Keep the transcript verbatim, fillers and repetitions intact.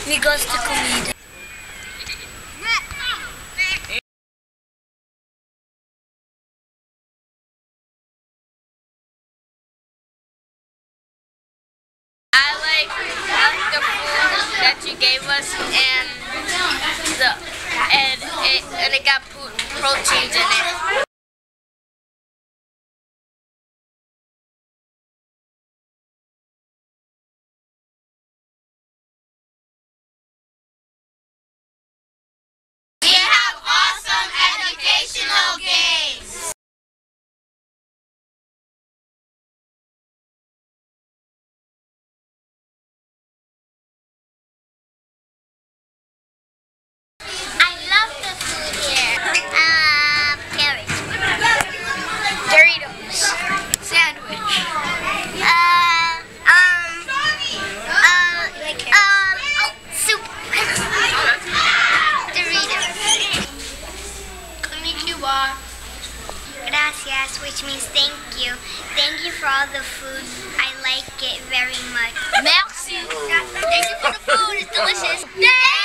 Me gosto de comida. I like, I like the food that you gave us, and the and it and it got proteins in it. We have awesome educational games. I love the food here. Uh, Paris. Doritos. Sandwich. Uh, um, uh, um, oh, soup. Doritos. Konnichiwa. Gracias, which means thank you. Thank you for all the food. I like it very much. Merci. Thank you for the food. It's delicious. Yay!